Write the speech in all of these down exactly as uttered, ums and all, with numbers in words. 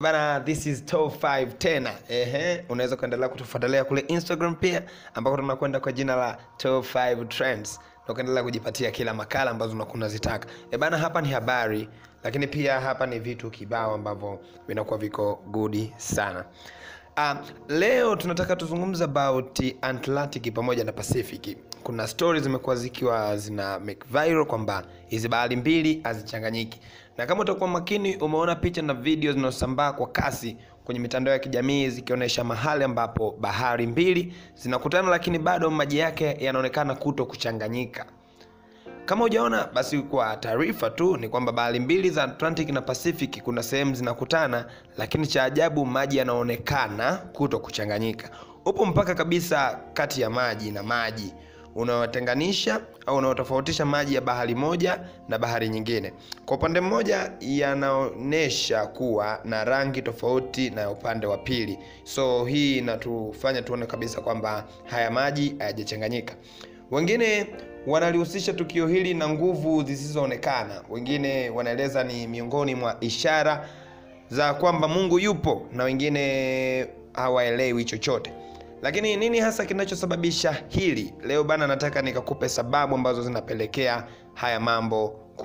Bana, this is top five tena. Ehe, unaweza kuendelea kutufuatilia kule Instagram pia ambako tunakwenda kwa jina la top five trends. Na kuendelea kujipatia kila makala ambazo unakuwa unazitaka. E bana, hapa ni habari, lakini pia hapa ni vitu kibao ambavyo vinakuwa viko good sana. Uh, leo tunataka tuzungumza about Atlantic pamoja na Pacific. Kuna stories zimekuwa zikiwa zina make viral kwamba hizi bahari mbili hazichanganyiki. Na kama utakuwa makini, umeona picha na video zinazosambaa kwa kasi kwenye mitandao ya kijamii zikionyesha mahali ambapo bahari mbili zinakutana, lakini bado maji yake yanaonekana kuto kuchanganyika. Kama hujaona, basi kwa taarifa tu ni kwamba bahari mbili za Atlantic na Pacific kuna sehemu zinakutana, lakini cha ajabu maji yanaonekana kuto kuchanganyika. Upo mpaka kabisa kati ya maji na maji unaotenganisha au unaotofautisha maji ya bahari moja na bahari nyingine. Kwa upande mmoja yanaonesha kuwa na rangi tofauti na upande wa pili. So hii inatufanya tuone kabisa kwamba haya maji hayajachanganyika. Wengine wanalihusisha tukio hili na nguvu zisizoonekana. Wengine wanaeleza ni miongoni mwa ishara za kwamba Mungu yupo, na wengine hawaelewi chochote. Lakini nini hasa kinachosababisha hili? Leo bana, nataka nikakupe sababu ambazo zinapelekea haya mambo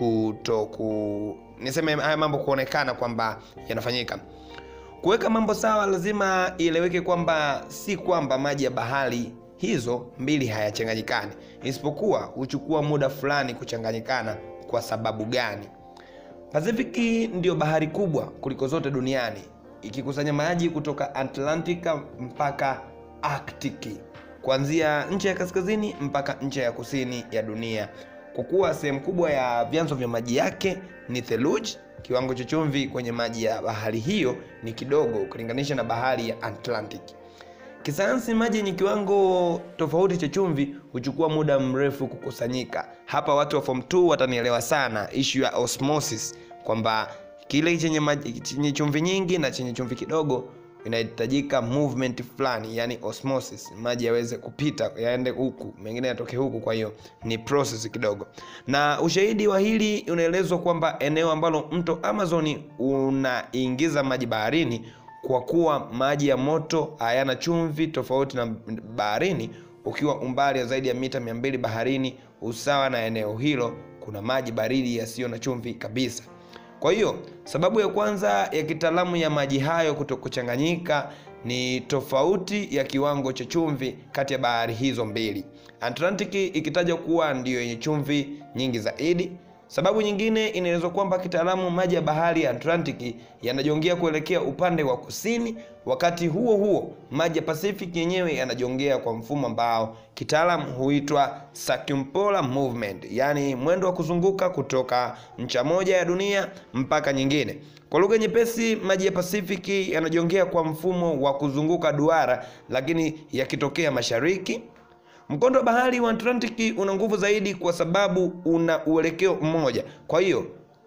kutoku niseme haya mambo kuonekana kwamba yanafanyika. Kuweka mambo sawa, lazima ieleweke kwamba si kwamba maji ya bahari hizo mbili hayachanganyikani, isipokuwa huchukua muda fulani kuchanganyikana. Kwa sababu gani? Pacific ndio bahari kubwa kuliko zote duniani, ikikusanya maji kutoka Atlantic mpaka Arctic, kuanzia ncha ya kaskazini mpaka ncha ya kusini ya dunia. Kwa kuwa sehemu kubwa ya vyanzo vya maji yake ni theluji, kiwango cha chumvi kwenye maji ya bahari hiyo ni kidogo ukilinganisha na bahari ya Atlantic. Kisayansi, maji yenye kiwango tofauti cha chumvi huchukua muda mrefu kukusanyika. Hapa watu wa form two watanielewa sana issue ya osmosis, kwamba kile chenye maji chenye chumvi nyingi na chenye chumvi kidogo inahitajika movement fulani, yani osmosis, maji yaweze kupita yaende huku, mengine yatoke huku. Kwa hiyo ni process kidogo. Na ushahidi wa hili unaelezwa kwamba eneo ambalo mto Amazon unaingiza maji baharini, kwa kuwa maji ya moto hayana chumvi tofauti na baharini, ukiwa umbali zaidi ya mita mia mbili baharini, usawa na eneo hilo kuna maji baridi yasiyo na chumvi kabisa. Kwa hiyo sababu ya kwanza ya kitaalamu ya maji hayo kutokuchanganyika ni tofauti ya kiwango cha chumvi kati ya bahari hizo mbili, Atlantic ikitajwa kuwa ndiyo yenye chumvi nyingi zaidi. Sababu nyingine inaelezwa kwamba kitaalamu maji ya bahari ya Atlantic yanajongea kuelekea upande wa kusini, wakati huo huo maji ya Pacific yenyewe yanajongea kwa mfumo ambao kitaalamu huitwa circumpolar movement, yani mwendo wa kuzunguka kutoka ncha moja ya dunia mpaka nyingine. Kwa lugha nyepesi, maji ya Pacific yanajongea kwa mfumo wa kuzunguka duara, lakini yakitokea mashariki. Mkondo wa bahari wa Atlantic una nguvu zaidi kwa sababu una uelekeo mmoja. Kwa hiyo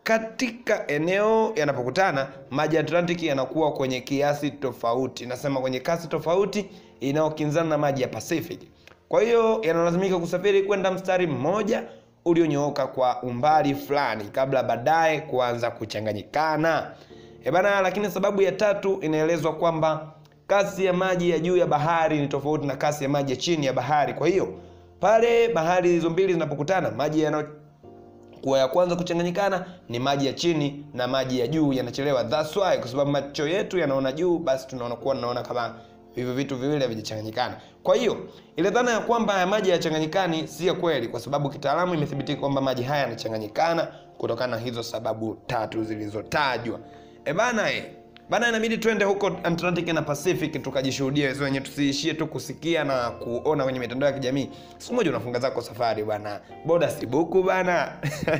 katika eneo yanapokutana, maji ya Atlantic yanakuwa kwenye kiasi tofauti, nasema kwenye kasi tofauti inayokinzana na maji ya Pacific. Kwa hiyo yanalazimika kusafiri kwenda mstari mmoja ulionyooka kwa umbali fulani kabla baadaye kuanza kuchanganyikana. E bana, lakini sababu ya tatu inaelezwa kwamba kasi ya maji ya juu ya bahari ni tofauti na kasi ya maji ya chini ya bahari. Kwa hiyo pale bahari hizo mbili zinapokutana, maji yanayokuwa ya kwanza kuchanganyikana ni maji ya chini, na maji ya juu yanachelewa. That's why, kwa sababu macho yetu yanaona juu, basi tunaona kuwa tunaona kama hivyo vitu viwili havijachanganyikana. Kwa hiyo ile dhana ya kwamba haya maji hayachanganyikani si ya kweli, kwa sababu kitaalamu imethibitika kwamba maji haya yanachanganyikana kutokana na hizo sababu tatu zilizotajwa. E bana eh Bana, inabidi twende huko Atlantic na Pacific tukajishuhudia wewe wenyewe, tusiishie tu kusikia na kuona kwenye mitandao ya kijamii. Siku moja unafunga zako safari bana, boda sibuku bana.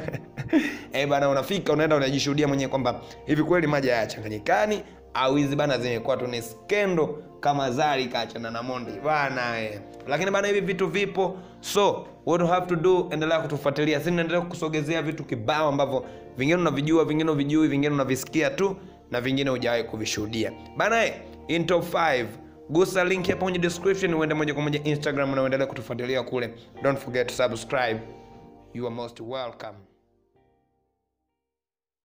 Eh bana, unafika unaenda unajishuhudia mwenyewe kwamba hivi kweli maji hayachanganyikani au hizi bana zimekuwa tu ni skendo kama Zari kaachana na Mondi bana eh. Lakini bana, hivi vitu vipo, so what you have to do, endelea kutufuatilia. Sisi tunaendelea kusogezea vitu kibao ambavyo vingine unavijua, vingine unavijui, vingine unavisikia tu na vingine hujawahi kuvishuhudia. Bana eh, in top five, gusa link hapo kwenye description uende moja kwa moja Instagram na uendelee kutufuatilia kule. Don't forget to subscribe. You are most welcome.